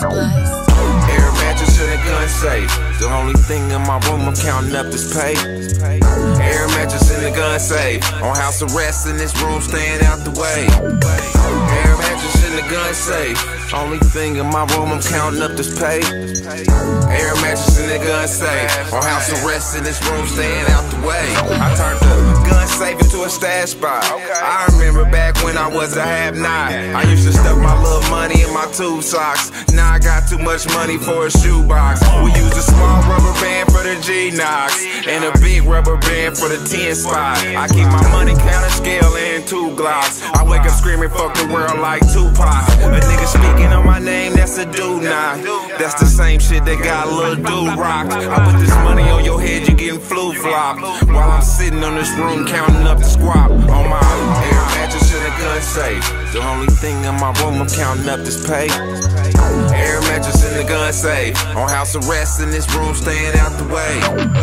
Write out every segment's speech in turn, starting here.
Air-Mattress in a gun safe. The only thing in my room I'm counting up this pay. Air-Mattress in the gun safe. On house arrest in this room, staying out the way. Air-Mattress in the gun safe. Only thing in my room I'm counting up this pay. Air-Mattress in the gun safe. On house arrest in this room, staying out the way. I turned the gun safe into a stash spot. I remember back when I was a have-not. I used to stuff my little money in my tube socks. Now I got too much money for a shoebox. We use a small rubber band for the G-Knocks and a big rubber band for the 10 spot. I keep my money counter scale and 2 Glocks. I wake up screaming fuck the world like Tupac. A nigga speaking on my name, that's a dude now. That's the same shit that got Lil Dude rocked. I put this money on your head, you getting flu flopped. While I'm sitting on this room counting up the squat. On my Air-Mattress in a gun safe. The only thing in my room I'm counting up this pay. Air-Mattress in the gun safe. On house arrest in this room, staying out the way.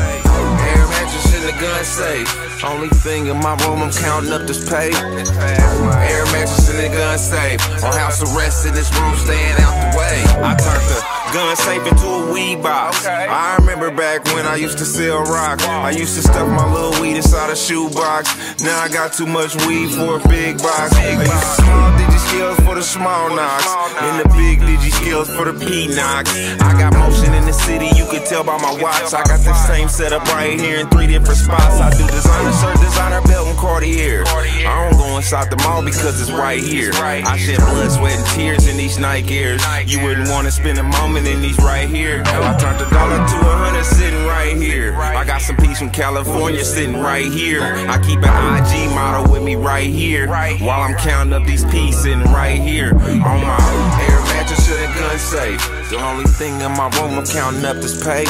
Air-Mattress in the gun safe. Only thing in my room I'm counting up this pay. Air-Mattress in the gun safe. On house arrest in this room, staying out the way. I turned the gun safe into a weed box. I remember back when I used to sell rock. I used to stuff my little weed inside a shoebox. Now I got too much weed for a big box. I used to small digit skills for the small knocks and the big digit skills for the P-knocks. I got motion in the city, you can tell by my watch. I got the same setup right here in 3 different spots. I do designer shirt, designer belt, and Cartier. I don't go inside the mall because it's right here. I shed blood, sweat, and tears in these Nike Airs. You wouldn't want to spend a moment in these right here. I turned $1 to 100 sitting right here. I got some peace from California sitting right here. I keep an IG model with me right here while I'm counting up these P's sitting right here. On my Air-Mattress in a gun safe. The only thing in my room I'm counting up this pay.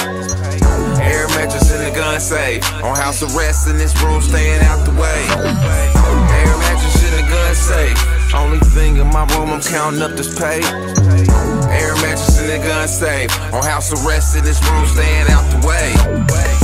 Air-Mattress in the gun safe. On house arrest in this room, staying out the way. Air-Mattress in the gun safe. Only thing in my room I'm counting up this pay. Air-Mattress in the gun safe. On house arrest in this room, staying out the way.